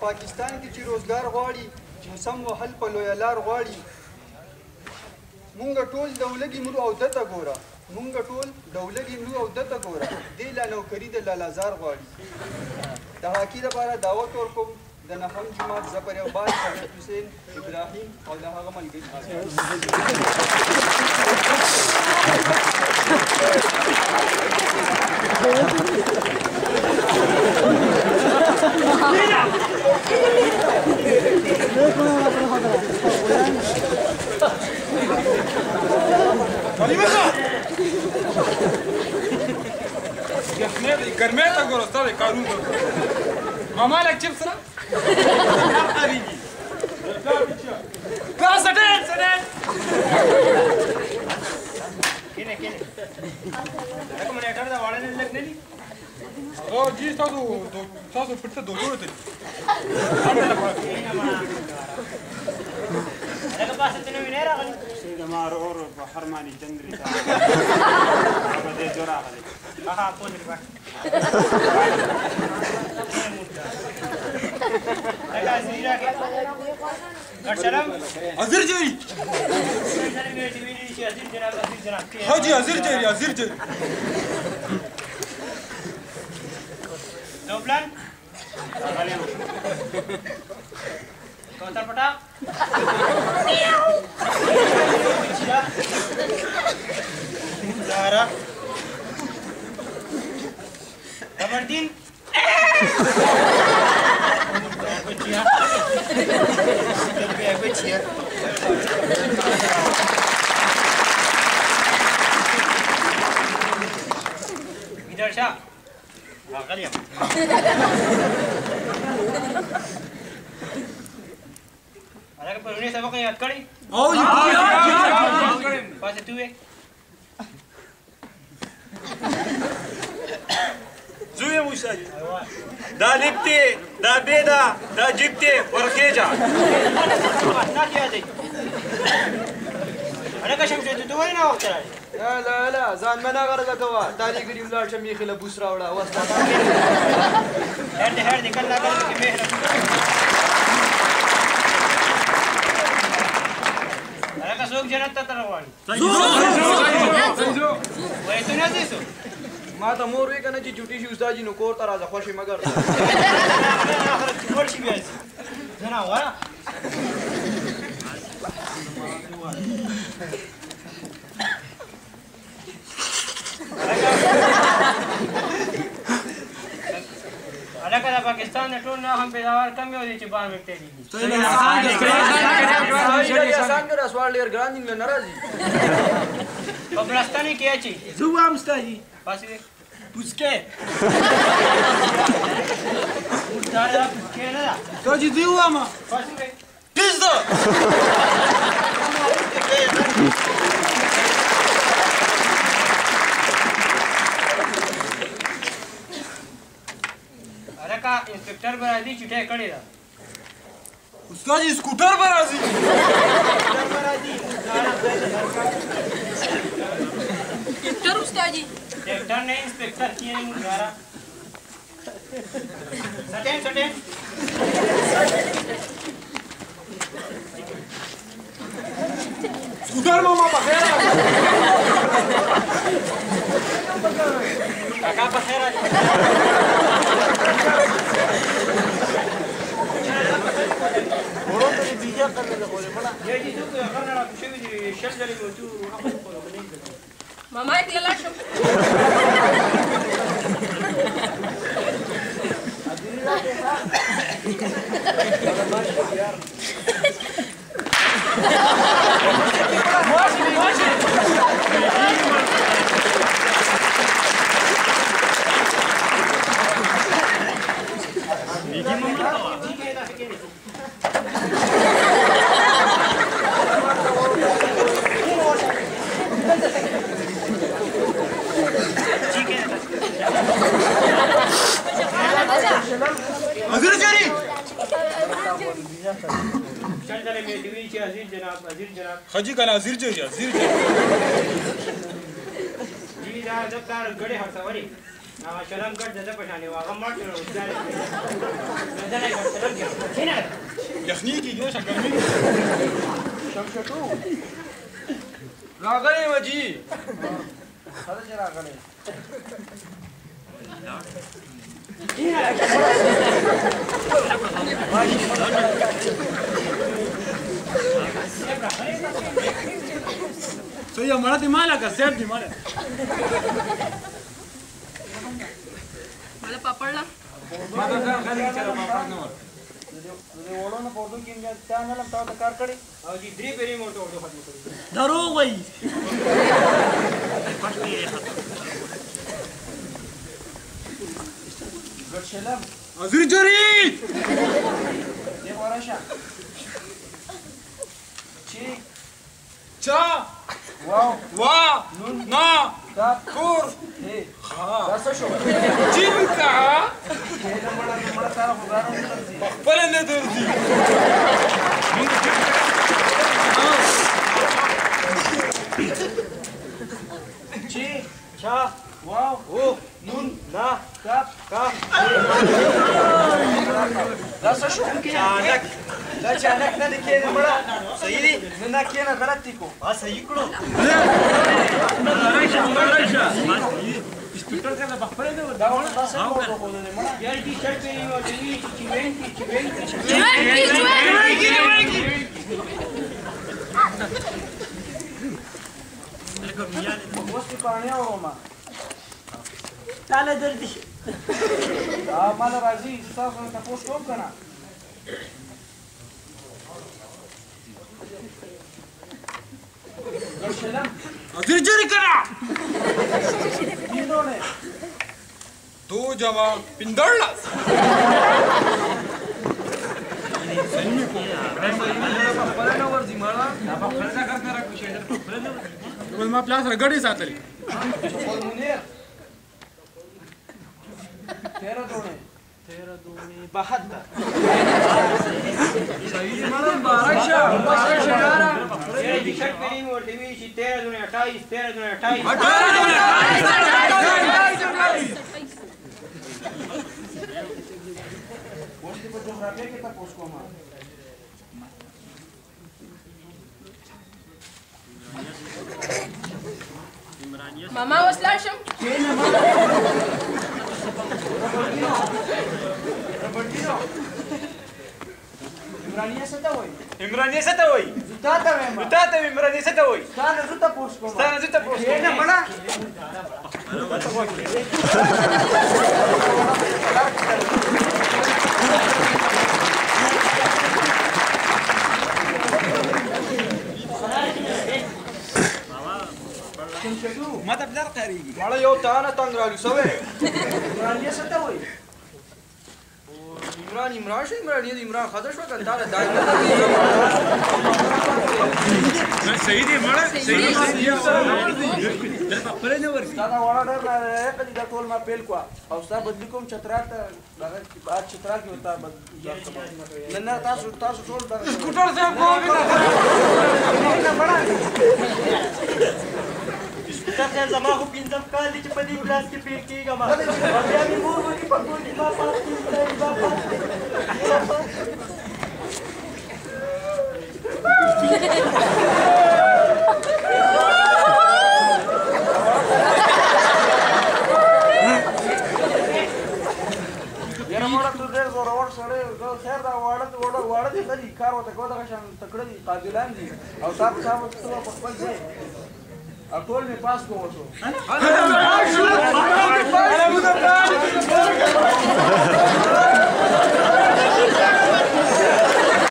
پاکستان کې چې روزګار غواړي چې سم وهل په لویه لار غواړي مونږ ټول دولګي مرو او دته ګوره مونږ ټول دولګي مرو او دته ګوره دې لا نوکري د لالازار غواړي د حاکي لپاره دعوت ورکوم د نهم جماعت زبر یو بال حضرت حسین ابراهیم او د هغه ملګري ګرمۍ ته ګوره ستا د کارونه ماما لږ چپس را سټین سټین کینه کینه لکه منیټر دا واړه نه لګ نه دي او جی تاسو پټه دوه ته لکه پاسه ته نه راغلی ما اور بحرماني جندري هذا دي جرا غلي ها پوزري با لکه زیرا کې ګرشرم حاضر جری حاجی حاضر جری نو پلان کوتر پټا زارا خبردین بچیا गिटार शाह غالية هذاك پرونی سبق یاد کړی او جی پاسه توې زوی موسی دا لپتی دا بیدا دا جبتی ورخیجا نه کیږي هغه شمشه ته دوی نه وخت راځي لا ځان منه غرضه کوه تالی ګریم لاړ شه میخې له بوس راوړه وستا هر دې کله کله کې مهر هغه څوک جنت ته روان وای ته نه دې ما ته مور وی کنه چې چټي شي استاد جی نو کور ته راځه خوشي مگر اخر څور شي بیا زنا وره علاقه د پاکستان د ټول نه هم پیداوار کم یو دي چې بار وکټې دي آسان کړه سوال ډیر ګران دي نه راځي په بلستاني کې اچي زه وایم استادي پاسې پوسکې دا پوسکې نه ده استادي زه وایم پاسې پیزا علاقه انسپکټر به راځي چټه کړی ده استاد سکوټر به راځي انسپکټر استادي ډاکټر نه انسپکټر کیږي ګارا سټین سکوټر ماما په خیر کاکا په خیر ورته دې بیا کړل له کوله مړه یی دې څه خبره را شوې دي شل ځلې مو تو ماما دې لا شو حاجی کنا حاضر جی جی دا دفتر غړي هڅوري هغه شلم ګټ د ده په شانې و هغه مړ شو دنه ګټ شلم کښېنه یخني کېږي نه شکرمي شمشټو راغلی وجي خله چې راغلی صحیح مړه دې مالا کا سیب دې مالا मला पापडला ما دا ځان خالي چې ما پات نه ور د وړونو په اردو کې هم تا نه لم تا کار کړی او جی درې پیرې مو ته اردو ختم کړی دروغ وایي ګډ شلم ازری جری دې ورشه چې چا واو وا نا دا کور هي ها دا څه شو جیم کا چې دا مړه سره خدای نه درځي خپل نه درځي چې چا واو او نون نا کاف کاف دا څه شو چانک دا چانک نه کېږي مړه صحیح دی نه کېنه غلط دی کو ها صحیح کړو سپیکر څنګه بخپل نه دا ونه تاسو په کوو نه مړه یار ټي شرټ پیرې مو ته وی چې اوس په پانی اورما تاله درځي ما راځي تاسو ته پوښتنه کوم کنه ازری جری کړه دینونه تو جما پندړلا ما پلاس رګړې ساتلې منیر 13 دونه 72 صحیح مړه بارکشه یار ټي شرټ پیرې مو ته وی چې 13 دونه 28 13 دونه 28 اوس په جغرافیه کې تاسو کومه Mama was lasham. عمرانیه څه ته وایي عمرانیه څه ته وایي زوتا ته وایم تا ته عمرانیه څه ته وایي تا نه زوتا پوښ کوم تا نه زه تپوس کوم نه مړه ما ته بلار قریږي مړه یو تانه تنگ رالو سوې عمرانیه څه ته وایي عمران شو عمران یې عمران خدا شو کنه دا صحیح دی مړه صحیح خپل نه ورسي دا وړه ډېر نه کدي دا ټول ما پیل کو او ستا بدلی کوم چترا ته دغه بعد چترا کې وتا بد نه تاسو ټول دا سکوټر سے کوم نه مړه تاسو زما خو پینځم کال دي چې په دې کلاس کې پیر کېږم او بیا مې مور وکړي په کور کې ما پاس یاره مړه ته ډېر زورور سړی خیر دا واړه دي ښه دي کار ورته کوه دغه شان تکړه دي قابلان دي او تاسو په خپل ځای ټول مې پاس کوو